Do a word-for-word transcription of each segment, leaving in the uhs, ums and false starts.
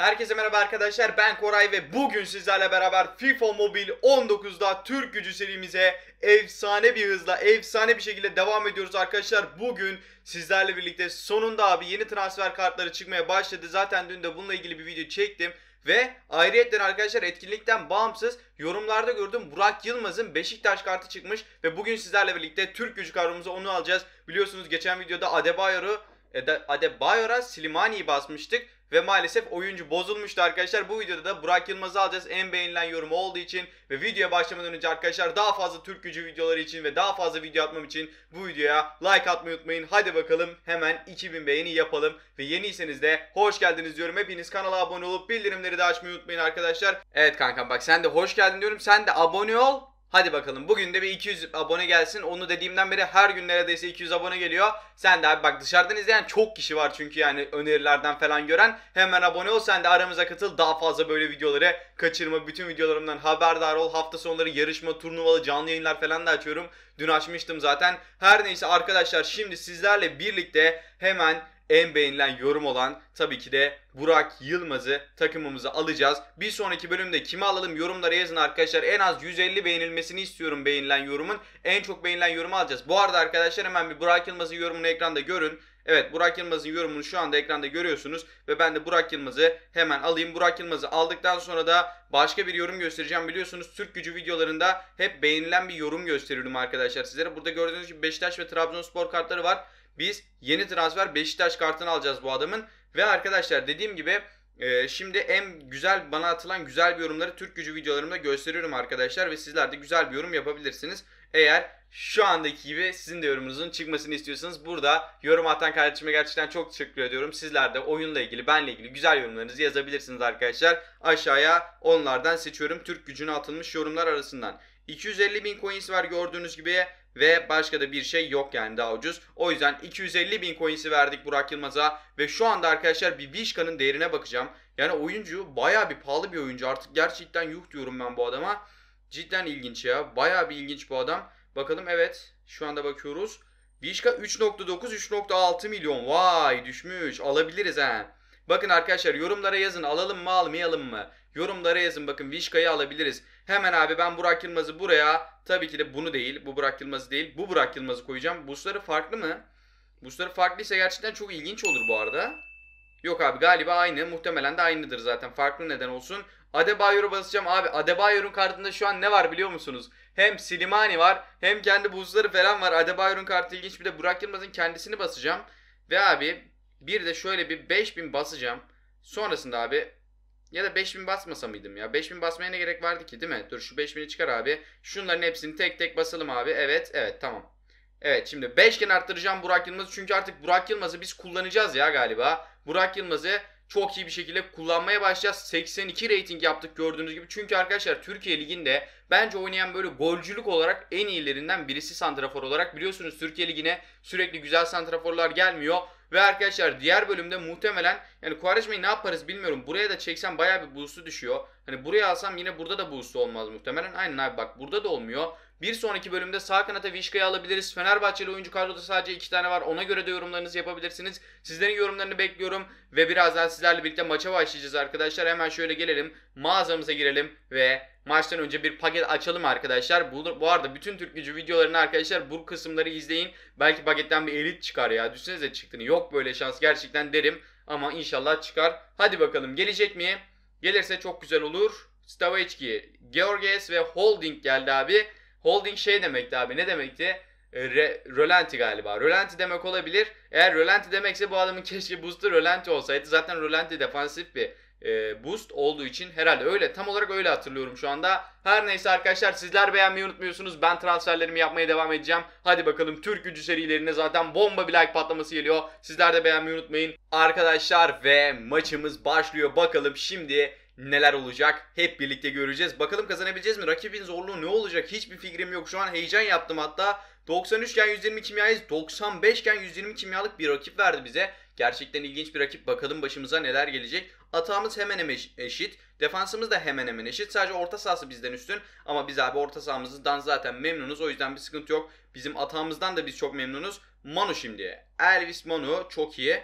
Herkese merhaba arkadaşlar, ben Koray ve bugün sizlerle beraber FIFA Mobile on dokuzda Türk Gücü serimize efsane bir hızla, efsane bir şekilde devam ediyoruz arkadaşlar. Bugün sizlerle birlikte sonunda abi yeni transfer kartları çıkmaya başladı. Zaten dün de bununla ilgili bir video çektim. Ve ayrıyetten arkadaşlar etkinlikten bağımsız yorumlarda gördüm, Burak Yılmaz'ın Beşiktaş kartı çıkmış. Ve bugün sizlerle birlikte Türk Gücü kadromuza onu alacağız. Biliyorsunuz geçen videoda Adebayor'u Adebayor'a Slimani'yi basmıştık ve maalesef oyuncu bozulmuştu arkadaşlar. Bu videoda da Burak Yılmaz'ı alacağız, en beğenilen yorum olduğu için. Ve videoya başlamadan önce arkadaşlar, daha fazla Türk Gücü videoları için ve daha fazla video atmam için bu videoya like atmayı unutmayın. Hadi bakalım hemen iki bin beğeni yapalım. Ve yeniyseniz de hoş geldiniz diyorum. Hepiniz kanala abone olup bildirimleri de açmayı unutmayın arkadaşlar. Evet kankam, bak sen de hoş geldin diyorum, sen de abone ol. Hadi bakalım bugün de bir iki yüz abone gelsin. Onu dediğimden beri her gün neredeyse iki yüz abone geliyor. Sen de abi bak, dışarıdan izleyen çok kişi var çünkü, yani önerilerden falan gören. Hemen abone ol, sen de aramıza katıl. Daha fazla böyle videoları kaçırma. Bütün videolarımdan haberdar ol. Hafta sonları yarışma, turnuvalı canlı yayınlar falan da açıyorum. Dün açmıştım zaten. Her neyse arkadaşlar, şimdi sizlerle birlikte hemen en beğenilen yorum olan tabii ki de Burak Yılmaz'ı takımımıza alacağız. Bir sonraki bölümde kimi alalım yorumlara yazın arkadaşlar. En az yüz elli beğenilmesini istiyorum beğenilen yorumun. En çok beğenilen yorumu alacağız. Bu arada arkadaşlar hemen bir Burak Yılmaz'ın yorumunu ekranda görün. Evet, Burak Yılmaz'ın yorumunu şu anda ekranda görüyorsunuz. Ve ben de Burak Yılmaz'ı hemen alayım. Burak Yılmaz'ı aldıktan sonra da başka bir yorum göstereceğim. Biliyorsunuz Türk Gücü videolarında hep beğenilen bir yorum gösteriyorum arkadaşlar sizlere. Burada gördüğünüz gibi Beşiktaş ve Trabzonspor kartları var. Biz yeni transfer Beşiktaş kartını alacağız bu adamın. Ve arkadaşlar dediğim gibi e, şimdi en güzel bana atılan güzel bir yorumları Türk Gücü videolarımda gösteriyorum arkadaşlar. Ve sizler de güzel bir yorum yapabilirsiniz. Eğer şu andaki gibi sizin de yorumunuzun çıkmasını istiyorsanız, burada yorum atan kardeşime gerçekten çok teşekkür ediyorum. Sizler de oyunla ilgili, benle ilgili güzel yorumlarınızı yazabilirsiniz arkadaşlar. Aşağıya onlardan seçiyorum Türk Gücü'ne atılmış yorumlar arasından. iki yüz elli bin coins var gördüğünüz gibi. Ve başka da bir şey yok, yani daha ucuz. O yüzden iki yüz elli bin coins'i verdik Burak Yılmaz'a. Ve şu anda arkadaşlar bir Vişka'nın değerine bakacağım. Yani oyuncu baya bir pahalı bir oyuncu. Artık gerçekten yuh diyorum ben bu adama. Cidden ilginç ya. Baya bir ilginç bu adam. Bakalım, evet. Şu anda bakıyoruz. Vişka üç nokta dokuz üç nokta altı milyon. Vay, düşmüş. Alabiliriz ha. Bakın arkadaşlar, yorumlara yazın. Alalım mı almayalım mı? Yorumlara yazın, bakın Vişka'yı alabiliriz. Hemen abi ben Burak Yılmaz'ı buraya, tabii ki de bunu değil, bu Burak Yılmaz'ı değil, bu Burak Yılmaz'ı koyacağım. Boostları farklı mı? Boostları farklıysa gerçekten çok ilginç olur bu arada. Yok abi, galiba aynı, muhtemelen de aynıdır zaten, farklı neden olsun. Adebayor'u basacağım abi. Adebayor'un kartında şu an ne var biliyor musunuz? Hem Slimani var, hem kendi boostları falan var. Adebayor'un kartı ilginç, bir de Burak Yılmaz'ın kendisini basacağım. Ve abi bir de şöyle bir beş bin basacağım. Sonrasında abi, ya da beş bin basmasa mıydım ya? beş bin basmaya ne gerek vardı ki, değil mi? Dur şu beş bini çıkar abi. Şunların hepsini tek tek basalım abi. Evet, evet, tamam. Evet, şimdi beş gen arttıracağım Burak Yılmaz'ı. Çünkü artık Burak Yılmaz'ı biz kullanacağız ya galiba. Burak Yılmaz'ı çok iyi bir şekilde kullanmaya başlayacağız. seksen iki rating yaptık gördüğünüz gibi. Çünkü arkadaşlar Türkiye Ligi'nde bence oynayan böyle golcülük olarak en iyilerinden birisi santrafor olarak. Biliyorsunuz Türkiye Ligi'ne sürekli güzel santraforlar gelmiyor. Ve arkadaşlar diğer bölümde muhtemelen, yani Quaresma'yı ne yaparız bilmiyorum. Buraya da çeksem bayağı bir boost'u düşüyor. Hani buraya alsam yine burada da boost'u olmaz muhtemelen. Aynen abi, bak burada da olmuyor. Bir sonraki bölümde sağ kanata Vişka'yı alabiliriz. Fenerbahçeli oyuncu kadroda sadece iki tane var. Ona göre de yorumlarınızı yapabilirsiniz. Sizlerin yorumlarını bekliyorum. Ve birazdan sizlerle birlikte maça başlayacağız arkadaşlar. Hemen şöyle gelelim. Mağazamıza girelim ve maçtan önce bir paket açalım arkadaşlar. Bu, bu arada bütün Türk Gücü videolarını arkadaşlar bu kısımları izleyin. Belki paketten bir elit çıkar ya. Düşünsenize çıktığını. Yok böyle şans gerçekten derim. Ama inşallah çıkar. Hadi bakalım, gelecek mi? Gelirse çok güzel olur. Stavechki, Georges ve Holding geldi abi. Holding şey demekti abi, ne demekti? Re, Rölanti galiba. Rölanti demek olabilir. Eğer Rölanti demekse bu adamın keşke boost'u Rölanti olsaydı. Zaten Rölanti defansif bir e, boost olduğu için herhalde öyle. Tam olarak öyle hatırlıyorum şu anda. Her neyse arkadaşlar, sizler beğenmeyi unutmuyorsunuz. Ben transferlerimi yapmaya devam edeceğim. Hadi bakalım, Türk Gücü serilerine zaten bomba bir like patlaması geliyor. Sizler de beğenmeyi unutmayın. Arkadaşlar ve maçımız başlıyor. Bakalım şimdi neler olacak, hep birlikte göreceğiz. Bakalım kazanabileceğiz mi? Rakibin zorluğu ne olacak? Hiçbir fikrim yok. Şu an heyecan yaptım hatta. doksan üç gen yüz yirmi kimyayız. doksan beş gen yüz yirmi kimyalık bir rakip verdi bize. Gerçekten ilginç bir rakip. Bakalım başımıza neler gelecek. Atağımız hemen hemen eşit. Defansımız da hemen hemen eşit. Sadece orta sahası bizden üstün. Ama biz abi orta sahamızdan zaten memnunuz. O yüzden bir sıkıntı yok. Bizim atağımızdan da biz çok memnunuz. Manu şimdi. Elvis Manu çok iyi.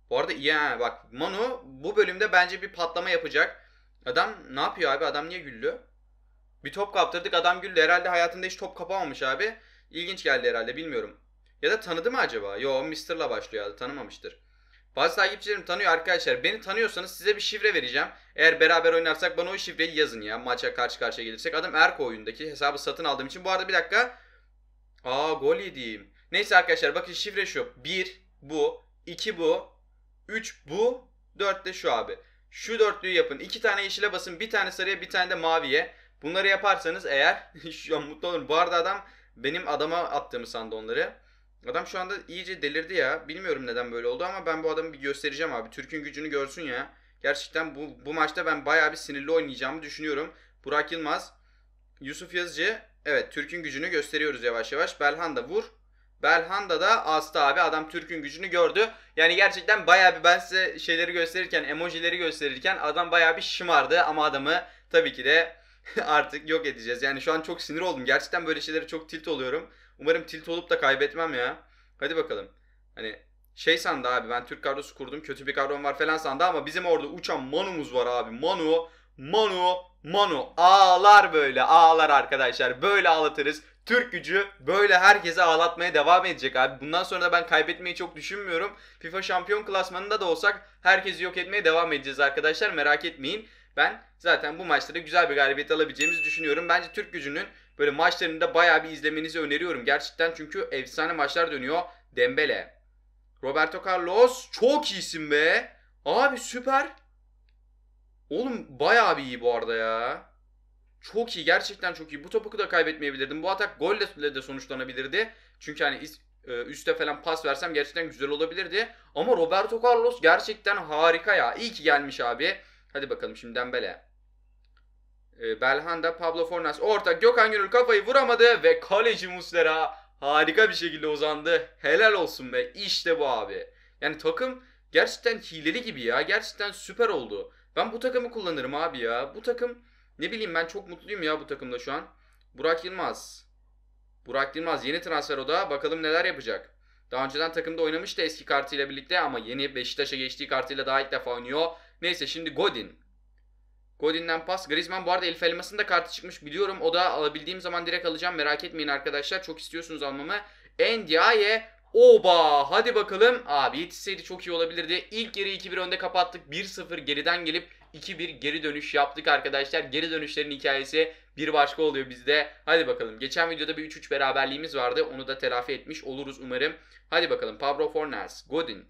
Bu arada iyi ha, bak Manu bu bölümde bence bir patlama yapacak. Adam ne yapıyor abi? Adam niye güldü? Bir top kaptırdık, adam güldü. Herhalde hayatında hiç top kapamamış abi. İlginç geldi herhalde, bilmiyorum. Ya da tanıdı mı acaba? Yo, mister'la başlıyor herhalde, tanımamıştır. Bazı takipçilerim tanıyor arkadaşlar. Beni tanıyorsanız size bir şifre vereceğim. Eğer beraber oynarsak bana o şifreyi yazın ya. Maça karşı karşıya gelirsek. Adım Erko oyundaki. Hesabı satın aldığım için. Bu arada bir dakika. Aa, gol yediğim. Neyse arkadaşlar, bakın şifre şu. bir bu. iki bu. üç bu. dört de şu abi. Şu dörtlüyü yapın. iki tane yeşile basın. Bir tane sarıya, bir tane de maviye. Bunları yaparsanız eğer şu an mutlu olurum. Bu arada adam benim adama attığımı sandı onları. Adam şu anda iyice delirdi ya. Bilmiyorum neden böyle oldu ama ben bu adamı bir göstereceğim abi. Türk'ün gücünü görsün ya. Gerçekten bu, bu maçta ben bayağı bir sinirli oynayacağımı düşünüyorum. Burak Yılmaz, Yusuf Yazıcı. Evet, Türk'ün gücünü gösteriyoruz yavaş yavaş. Belhanda vur. Belhanda da astı abi. Adam Türk'ün gücünü gördü. Yani gerçekten bayağı bir, ben size şeyleri gösterirken, emojileri gösterirken adam bayağı bir şımardı. Ama adamı tabii ki de artık yok edeceğiz. Yani şu an çok sinir oldum. Gerçekten böyle şeylere çok tilt oluyorum. Umarım tilt olup da kaybetmem ya. Hadi bakalım. Hani şey sandı abi, ben Türk kadrosu kurdum, kötü bir kadrom var falan sandı ama bizim orada uçan Manu'muz var abi. Manu, Manu, Manu. Ağlar böyle, ağlar arkadaşlar. Böyle ağlatırız. Türk gücü böyle herkese ağlatmaya devam edecek abi. Bundan sonra da ben kaybetmeyi çok düşünmüyorum. FIFA şampiyon klasmanında da olsak herkesi yok etmeye devam edeceğiz arkadaşlar. Merak etmeyin. Ben zaten bu maçları güzel bir galibiyet alabileceğimizi düşünüyorum. Bence Türk gücünün böyle maçlarını da bayağı bir izlemenizi öneriyorum. Gerçekten çünkü efsane maçlar dönüyor. Dembele, Roberto Carlos, çok iyisin be. Abi süper. Oğlum bayağı bir iyi bu arada ya. Çok iyi, gerçekten çok iyi. Bu topu da kaybetmeyebilirdim. Bu atak golle de sonuçlanabilirdi. Çünkü hani üste falan pas versem gerçekten güzel olabilirdi. Ama Roberto Carlos gerçekten harika ya. İyi ki gelmiş abi. Hadi bakalım şimdi Dembele. Belhanda, Pablo Fornals orta. Gökhan Gönül kafayı vuramadı ve kaleci Muslera harika bir şekilde uzandı. Helal olsun be. İşte bu abi. Yani takım gerçekten hileli gibi ya. Gerçekten süper oldu. Ben bu takımı kullanırım abi ya. Bu takım, ne bileyim, ben çok mutluyum ya bu takımda şu an. Burak Yılmaz. Burak Yılmaz yeni transfer o da. Bakalım neler yapacak. Daha önceden takımda oynamıştı eski kartıyla birlikte ama yeni Beşiktaş'a geçtiği kartıyla daha ilk defa oynuyor. Neyse şimdi Godin. Godin'den pas. Griezmann bu arada Elif elmasında kartı çıkmış biliyorum. O da alabildiğim zaman direkt alacağım. Merak etmeyin arkadaşlar. Çok istiyorsunuz almamı. Ndiaye. Oba. Hadi bakalım. Abi yetişseydi çok iyi olabilirdi. İlk yarı iki bir önde kapattık. bir sıfır geriden gelip iki bir geri dönüş yaptık arkadaşlar. Geri dönüşlerin hikayesi bir başka oluyor bizde. Hadi bakalım. Geçen videoda bir üç üç beraberliğimiz vardı. Onu da telafi etmiş oluruz umarım. Hadi bakalım. Pablo Fornals. Godin.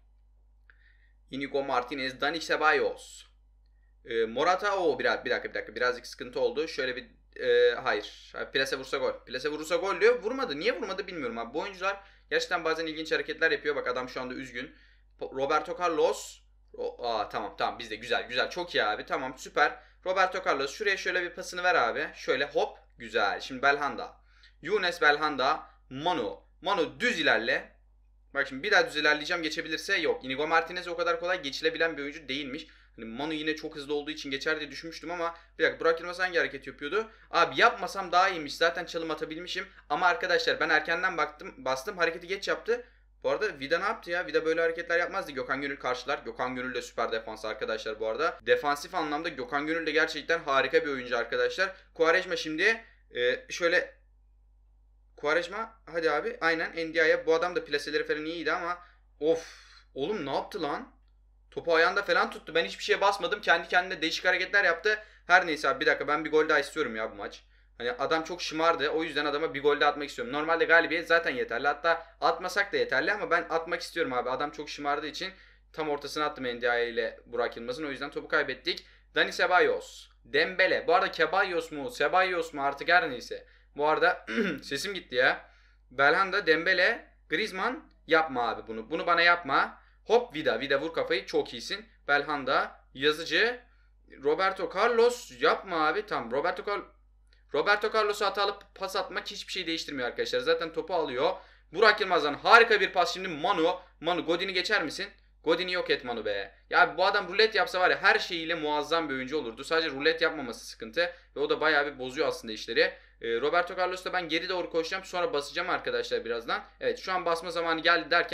Inigo Martinez. Dani Ceballos. E, Morata. O biraz bir dakika bir dakika. Birazcık sıkıntı oldu. Şöyle bir e, hayır. Plase vursa gol. Plase vurursa gol diyor. Vurmadı. Niye vurmadı bilmiyorum abi. Bu oyuncular gerçekten bazen ilginç hareketler yapıyor. Bak adam şu anda üzgün. Roberto Carlos. O, aa, tamam tamam bizde güzel güzel. Çok iyi abi. Tamam süper. Roberto Carlos şuraya şöyle bir pasını ver abi. Şöyle hop. Güzel. Şimdi Belhanda. Younes Belhanda. Manu. Manu düz ilerle. Bak şimdi bir daha düz ilerleyeceğim, geçebilirse yok. Inigo Martinez o kadar kolay geçilebilen bir oyuncu değilmiş. Hani Manu yine çok hızlı olduğu için geçer diye düşünmüştüm ama bir dakika, Burak Yılmaz hangi hareket yapıyordu? Abi yapmasam daha iyiymiş. Zaten çalım atabilmişim. Ama arkadaşlar ben erkenden baktım, bastım, hareketi geç yaptı. Bu arada Vida ne yaptı ya? Vida böyle hareketler yapmazdı. Gökhan Gönül karşılar. Gökhan Gönül de süper defans arkadaşlar bu arada. Defansif anlamda Gökhan Gönül de gerçekten harika bir oyuncu arkadaşlar. Quaresma şimdi e, şöyle Quaresma hadi abi, aynen Ndiaye. Bu adam da plaseleri falan iyiydi ama of oğlum ne yaptı lan? Topu ayağında falan tuttu. Ben hiçbir şeye basmadım. Kendi kendine değişik hareketler yaptı. Her neyse abi, bir dakika, ben bir gol daha istiyorum ya bu maç. Hani adam çok şımardı. O yüzden adama bir gol daha atmak istiyorum. Normalde galibiyet zaten yeterli. Hatta atmasak da yeterli ama ben atmak istiyorum abi. Adam çok şımardığı için tam ortasına attım Ndiaye ile Burak Yılmaz'ın. O yüzden topu kaybettik. Dani Ceballos. Dembele. Bu arada Ceballos mu? Ceballos mu? Artık her neyse. Bu arada sesim gitti ya. Belhanda, Dembele, Griezmann. Yapma abi bunu. Bunu bana yapma. Hop Vida. Vida vur kafayı. Çok iyisin. Belhanda. Yazıcı. Roberto Carlos. Yapma abi. Tamam. Roberto Carlos. Roberto Carlos'a hatalı pas atmak hiçbir şey değiştirmiyor arkadaşlar. Zaten topu alıyor. Burak Yılmaz'dan harika bir pas şimdi. Manu. Manu Godin'i geçer misin? Godin'i yok et Manu be. Ya bu adam rulet yapsa var ya, her şeyiyle muazzam bir oyuncu olurdu. Sadece rulet yapmaması sıkıntı. Ve o da bayağı bir bozuyor aslında işleri. Ee, Roberto Carlos'ta ben geri doğru koşacağım. Sonra basacağım arkadaşlar birazdan. Evet şu an basma zamanı geldi derken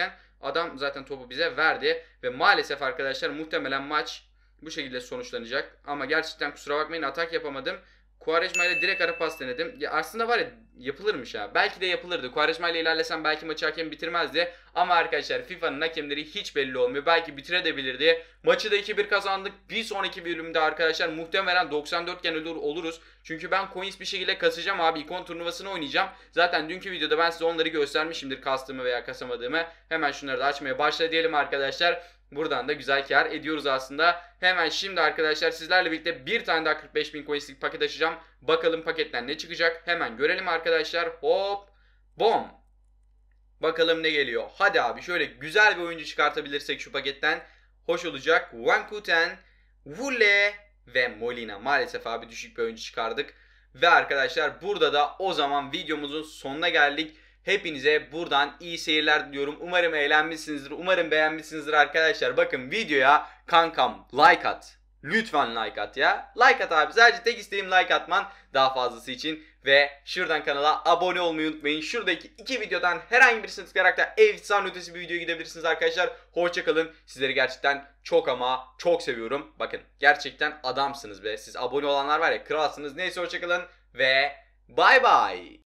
Adam zaten topu bize verdi ve maalesef arkadaşlar muhtemelen maç bu şekilde sonuçlanacak. Ama gerçekten kusura bakmayın, atak yapamadım. Quaresma ile direkt ara pas denedim. Ya aslında var ya, yapılırmış ha. Belki de yapılırdı. Quaresma ile ilerlesem belki maçı hakem bitirmezdi. Ama arkadaşlar FIFA'nın hakemleri hiç belli olmuyor. Belki bitirebilirdi. Maçı da iki bir kazandık. Bir sonraki bölümde arkadaşlar muhtemelen doksan dört gen olur, oluruz. Çünkü ben coins bir şekilde kasacağım abi. İkon turnuvasını oynayacağım. Zaten dünkü videoda ben size onları göstermişimdir. Kastığımı veya kasamadığımı. Hemen şunları da açmaya başla diyelim arkadaşlar. Buradan da güzel kar ediyoruz aslında. Hemen şimdi arkadaşlar sizlerle birlikte bir tane daha kırk beş bin coinslik paket açacağım. Bakalım paketten ne çıkacak. Hemen görelim arkadaşlar. Hop. Bom. Bakalım ne geliyor. Hadi abi şöyle güzel bir oyuncu çıkartabilirsek şu paketten hoş olacak. Wankuten, Vule ve Molina. Maalesef abi düşük bir oyuncu çıkardık. Ve arkadaşlar burada da o zaman videomuzun sonuna geldik. Hepinize buradan iyi seyirler diliyorum. Umarım eğlenmişsinizdir. Umarım beğenmişsinizdir arkadaşlar. Bakın videoya kankam like at. Lütfen like at ya. Like at abi. Sadece tek isteğim like atman. Daha fazlası için. Ve şuradan kanala abone olmayı unutmayın. Şuradaki iki videodan herhangi birisini tıklayarak da efsane ötesi bir videoya gidebilirsiniz arkadaşlar. Hoşçakalın. Sizleri gerçekten çok ama çok seviyorum. Bakın gerçekten adamsınız be. Siz abone olanlar var ya, kralsınız. Neyse hoşçakalın ve bay bay.